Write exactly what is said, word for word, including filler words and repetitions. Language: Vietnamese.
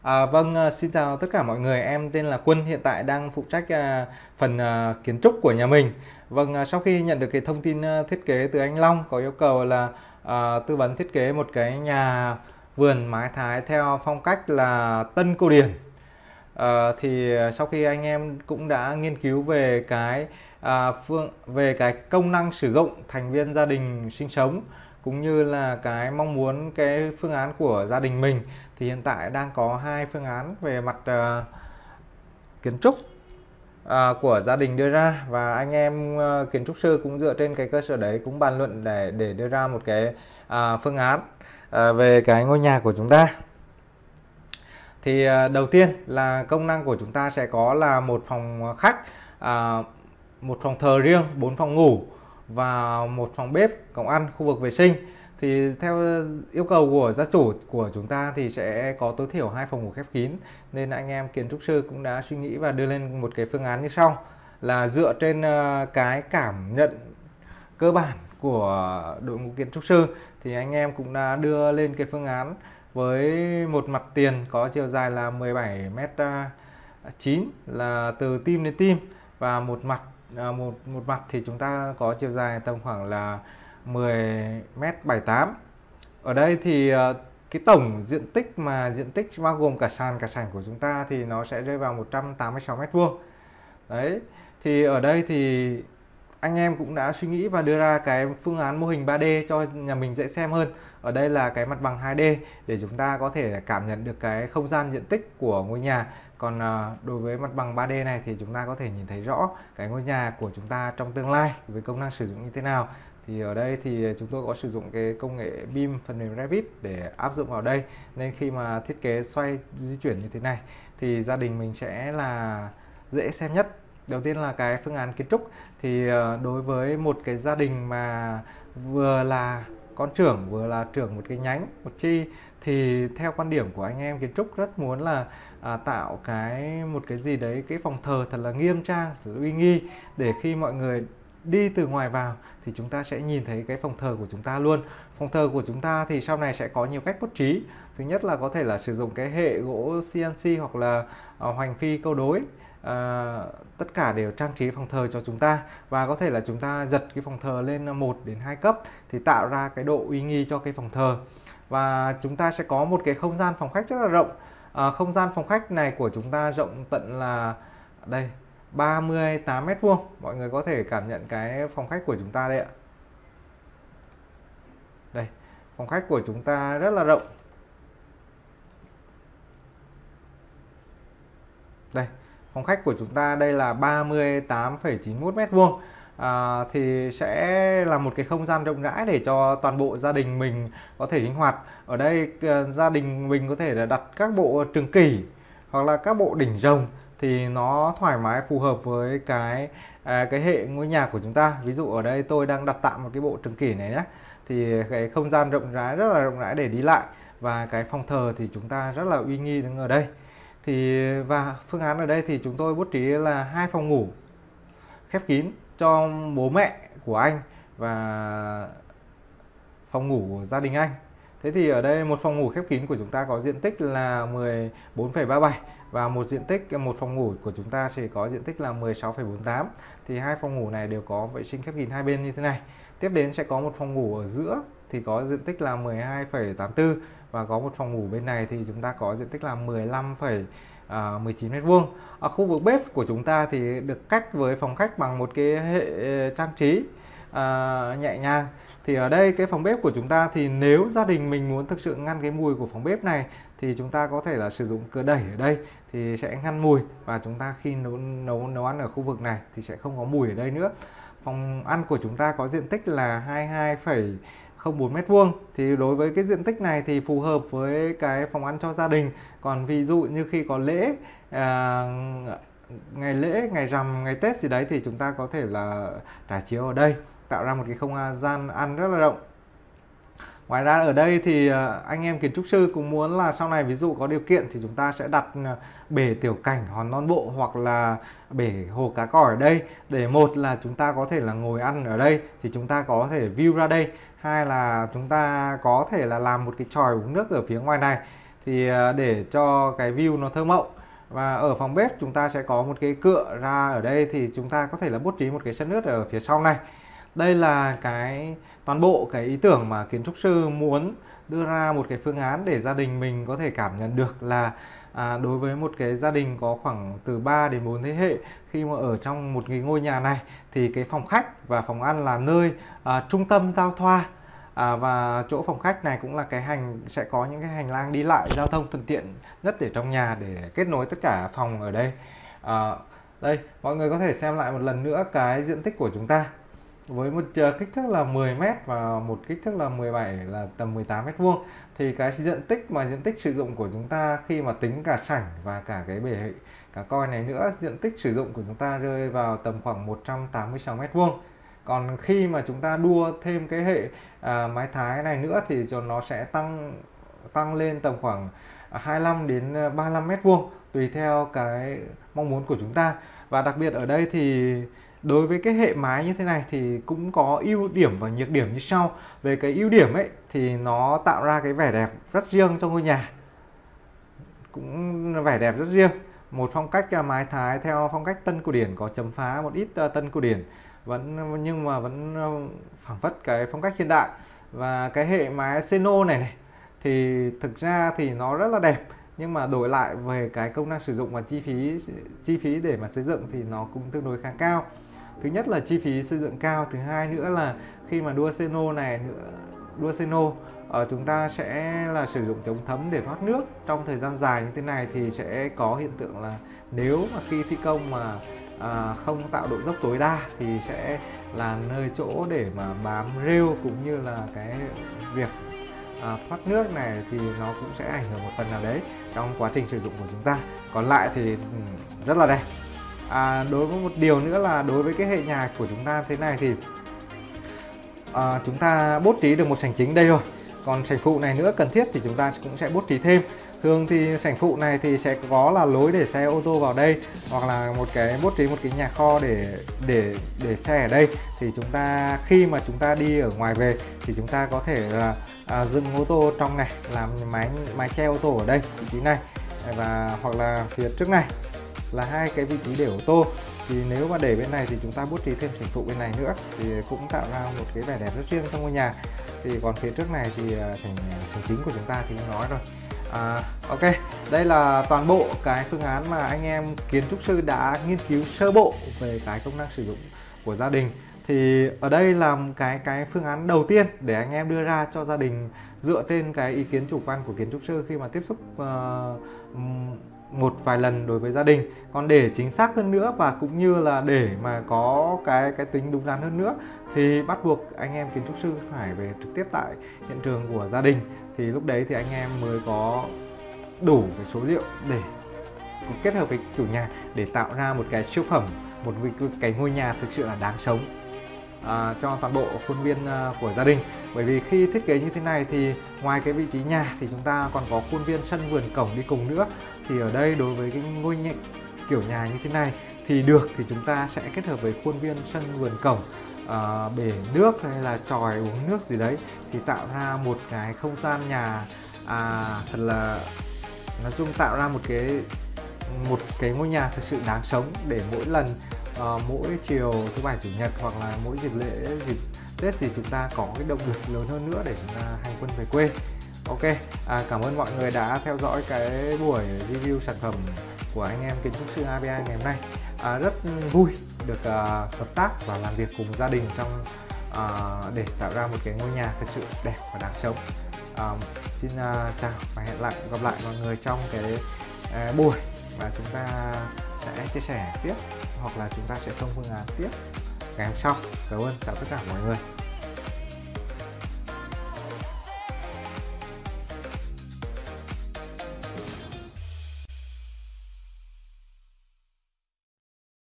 À, vâng, à, xin chào tất cả mọi người. Em tên là Quân, hiện tại đang phụ trách à, phần à, kiến trúc của nhà mình. Vâng, à, sau khi nhận được cái thông tin à, thiết kế từ anh Long có yêu cầu là à, tư vấn thiết kế một cái nhà vườn mái Thái theo phong cách là Tân cổ điển. À, thì sau khi anh em cũng đã nghiên cứu về cái à, phương về cái công năng sử dụng thành viên gia đình sinh sống, cũng như là cái mong muốn cái phương án của gia đình mình, thì hiện tại đang có hai phương án về mặt à, kiến trúc à, của gia đình đưa ra, và anh em à, kiến trúc sư cũng dựa trên cái cơ sở đấy cũng bàn luận để để đưa ra một cái à, phương án à, về cái ngôi nhà của chúng ta. Thì à, đầu tiên là công năng của chúng ta sẽ có là một phòng khách, à, một phòng thờ riêng, bốn phòng ngủ và một phòng bếp, cộng ăn, khu vực vệ sinh. Thì theo yêu cầu của gia chủ của chúng ta thì sẽ có tối thiểu hai phòng ngủ khép kín, nên anh em kiến trúc sư cũng đã suy nghĩ và đưa lên một cái phương án như sau, là dựa trên à, cái cảm nhận cơ bản của đội ngũ kiến trúc sư thì anh em cũng đã đưa lên cái phương án với một mặt tiền có chiều dài là mười bảy mét chín, là từ tim đến tim, và một mặt à, một một mặt thì chúng ta có chiều dài tầm khoảng là mười mét bảy tám. Ở đây thì à, cái tổng diện tích mà diện tích bao gồm cả sàn cả sảnh của chúng ta thì nó sẽ rơi vào một trăm tám mươi sáu mét vuông. Đấy, thì ở đây thì anh em cũng đã suy nghĩ và đưa ra cái phương án mô hình ba D cho nhà mình dễ xem hơn. Ở đây là cái mặt bằng hai D để chúng ta có thể cảm nhận được cái không gian diện tích của ngôi nhà. Còn à, đối với mặt bằng ba D này thì chúng ta có thể nhìn thấy rõ cái ngôi nhà của chúng ta trong tương lai với công năng sử dụng như thế nào. Thì ở đây thì chúng tôi có sử dụng cái công nghệ bê i em phần mềm Revit để áp dụng vào đây, nên khi mà thiết kế xoay di chuyển như thế này thì gia đình mình sẽ là dễ xem nhất. Đầu tiên là cái phương án kiến trúc, thì đối với một cái gia đình mà vừa là con trưởng vừa là trưởng một cái nhánh, một chi, thì theo quan điểm của anh em kiến trúc rất muốn là à, tạo cái một cái gì đấy, cái phòng thờ thật là nghiêm trang, thật là uy nghi, để khi mọi người đi từ ngoài vào thì chúng ta sẽ nhìn thấy cái phòng thờ của chúng ta luôn. Phòng thờ của chúng ta thì sau này sẽ có nhiều cách bố trí. Thứ nhất là có thể là sử dụng cái hệ gỗ xê en xê hoặc là uh, hoành phi câu đối. À, tất cả đều trang trí phòng thờ cho chúng ta, và có thể là chúng ta giật cái phòng thờ lên một đến hai cấp thì tạo ra cái độ uy nghi cho cái phòng thờ. Và chúng ta sẽ có một cái không gian phòng khách rất là rộng. À, không gian phòng khách này của chúng ta rộng tận là đây ba mươi tám mét vuông. Mọi người có thể cảm nhận cái phòng khách của chúng ta đây ạ. Đây, phòng khách của chúng ta rất là rộng. Đây, phòng khách của chúng ta đây là ba mươi tám phẩy chín mốt mét vuông. À, thì sẽ là một cái không gian rộng rãi để cho toàn bộ gia đình mình có thể sinh hoạt. Ở đây gia đình mình có thể là đặt các bộ trường kỷ hoặc là các bộ đỉnh rồng thì nó thoải mái, phù hợp với cái à, cái hệ ngôi nhà của chúng ta. Ví dụ ở đây tôi đang đặt tạm một cái bộ trường kỷ này nhé, thì cái không gian rộng rãi, rất là rộng rãi để đi lại, và cái phòng thờ thì chúng ta rất là uy nghi đứng ở đây. Thì và phương án ở đây thì chúng tôi bố trí là hai phòng ngủ khép kín cho bố mẹ của anh và phòng ngủ của gia đình anh. Thế thì ở đây một phòng ngủ khép kín của chúng ta có diện tích là mười bốn phẩy ba bảy, và một diện tích một phòng ngủ của chúng ta thì có diện tích là mười sáu phẩy bốn tám. Thì hai phòng ngủ này đều có vệ sinh khép kín hai bên như thế này. Tiếp đến sẽ có một phòng ngủ ở giữa thì có diện tích là mười hai phẩy tám tư, và có một phòng ngủ bên này thì chúng ta có diện tích là mười lăm phẩy mười chín mét vuông. Ở khu vực bếp của chúng ta thì được cách với phòng khách bằng một cái hệ trang trí à, nhẹ nhàng. Thì ở đây cái phòng bếp của chúng ta thì nếu gia đình mình muốn thực sự ngăn cái mùi của phòng bếp này thì chúng ta có thể là sử dụng cửa đẩy ở đây thì sẽ ngăn mùi, và chúng ta khi nấu nấu nấu ăn ở khu vực này thì sẽ không có mùi ở đây nữa. Phòng ăn của chúng ta có diện tích là hai mươi hai phẩy không bốn mét vuông. Thì đối với cái diện tích này thì phù hợp với cái phòng ăn cho gia đình. Còn ví dụ như khi có lễ, à, ngày lễ, ngày rằm, ngày Tết gì đấy thì chúng ta có thể là trải chiếu ở đây, tạo ra một cái không gian ăn rất là rộng. Ngoài ra ở đây thì anh em kiến trúc sư cũng muốn là sau này ví dụ có điều kiện thì chúng ta sẽ đặt bể tiểu cảnh hòn non bộ hoặc là bể hồ cá cỏ ở đây, để một là chúng ta có thể là ngồi ăn ở đây thì chúng ta có thể view ra đây, hai là chúng ta có thể là làm một cái chòi uống nước ở phía ngoài này. thì à, để cho cái view nó thơ mộng. Và ở phòng bếp chúng ta sẽ có một cái cựa ra ở đây, thì chúng ta có thể là bố trí một cái sân nước ở phía sau này. Đây là cái toàn bộ cái ý tưởng mà kiến trúc sư muốn đưa ra một cái phương án để gia đình mình có thể cảm nhận được là à, đối với một cái gia đình có khoảng từ ba đến bốn thế hệ, khi mà ở trong một cái ngôi nhà này thì cái phòng khách và phòng ăn là nơi à, trung tâm giao thoa. À, và chỗ phòng khách này cũng là cái hành sẽ có những cái hành lang đi lại giao thông thuận tiện nhất để trong nhà để kết nối tất cả phòng ở đây. À, đây mọi người có thể xem lại một lần nữa cái diện tích của chúng ta với một kích thước là mười mét và một kích thước là mười bảy là tầm mười tám mét vuông, thì cái diện tích mà diện tích sử dụng của chúng ta khi mà tính cả sảnh và cả cái bể cá coi này nữa, diện tích sử dụng của chúng ta rơi vào tầm khoảng một trăm tám mươi sáu mét vuông. Còn khi mà chúng ta đua thêm cái hệ à, mái thái này nữa thì cho nó sẽ tăng tăng lên tầm khoảng hai mươi lăm đến ba mươi lăm mét vuông tùy theo cái mong muốn của chúng ta. Và đặc biệt ở đây thì đối với cái hệ mái như thế này thì cũng có ưu điểm và nhược điểm như sau. Về cái ưu điểm ấy thì nó tạo ra cái vẻ đẹp rất riêng cho ngôi nhà, cũng vẻ đẹp rất riêng. Một phong cách mái thái theo phong cách tân cổ điển, có chấm phá một ít tân cổ điển vẫn nhưng mà vẫn phảng phất cái phong cách hiện đại. Và cái hệ mái Seno này này thì thực ra thì nó rất là đẹp, nhưng mà đổi lại về cái công năng sử dụng và chi phí chi phí để mà xây dựng thì nó cũng tương đối khá cao. Thứ nhất là chi phí xây dựng cao, thứ hai nữa là khi mà đua Seno này nữa đua Seno ở chúng ta sẽ là sử dụng chống thấm để thoát nước trong thời gian dài như thế này, thì sẽ có hiện tượng là nếu mà khi thi công mà à, không tạo độ dốc tối đa thì sẽ là nơi chỗ để mà bám rêu, cũng như là cái việc à, thoát nước này thì nó cũng sẽ ảnh hưởng một phần nào đấy trong quá trình sử dụng của chúng ta. Còn lại thì ừ, rất là đẹp. À, đối với một điều nữa là đối với cái hệ nhà của chúng ta thế này thì à, chúng ta bố trí được một sảnh chính đây rồi. Còn sảnh phụ này nữa cần thiết thì chúng ta cũng sẽ bố trí thêm. Thường thì sảnh phụ này thì sẽ có là lối để xe ô tô vào đây, hoặc là một cái bố trí một cái nhà kho để để để xe ở đây. Thì chúng ta khi mà chúng ta đi ở ngoài về thì chúng ta có thể là à, dừng ô tô trong này, làm mái mái che ô tô ở đây vị trí này, và hoặc là phía trước này là hai cái vị trí để ô tô. Thì nếu mà để bên này thì chúng ta bố trí thêm sảnh phụ bên này nữa thì cũng tạo ra một cái vẻ đẹp rất riêng trong ngôi nhà. Thì còn phía trước này thì sảnh sảnh chính của chúng ta thì không nói rồi. À, ok, đây là toàn bộ cái phương án mà anh em kiến trúc sư đã nghiên cứu sơ bộ về cái công năng sử dụng của gia đình. Thì ở đây là cái cái phương án đầu tiên để anh em đưa ra cho gia đình dựa trên cái ý kiến chủ quan của kiến trúc sư khi mà tiếp xúc uh, một vài lần đối với gia đình. Còn để chính xác hơn nữa và cũng như là để mà có cái cái tính đúng đắn hơn nữa thì bắt buộc anh em kiến trúc sư phải về trực tiếp tại hiện trường của gia đình, thì lúc đấy thì anh em mới có đủ cái số liệu để kết hợp với chủ nhà để tạo ra một cái siêu phẩm, một cái ngôi nhà thực sự là đáng sống à, cho toàn bộ khuôn viên uh, của gia đình. Bởi vì khi thiết kế như thế này thì ngoài cái vị trí nhà thì chúng ta còn có khuôn viên sân vườn cổng đi cùng nữa. Thì ở đây đối với cái ngôi nhà, kiểu nhà như thế này thì được thì chúng ta sẽ kết hợp với khuôn viên sân vườn cổng, uh, bể nước hay là chòi uống nước gì đấy, thì tạo ra một cái không gian nhà à, thật là nói chung tạo ra một cái một cái ngôi nhà thực sự đáng sống, để mỗi lần uh, mỗi chiều thứ bảy chủ nhật hoặc là mỗi dịp lễ dịp Tết thì chúng ta có cái động lực lớn hơn nữa để chúng ta hành quân về quê. Ok, à, cảm ơn mọi người đã theo dõi cái buổi review sản phẩm của anh em kiến trúc sư a bê i ngày hôm nay. À, rất vui được uh, hợp tác và làm việc cùng gia đình trong uh, để tạo ra một cái ngôi nhà thực sự đẹp và đáng sống. Uh, xin uh, chào và hẹn lại gặp lại mọi người trong cái uh, buổi mà chúng ta sẽ chia sẻ tiếp, hoặc là chúng ta sẽ thông phương án tiếp ngày hôm sau. Cảm ơn, chào tất cả mọi người.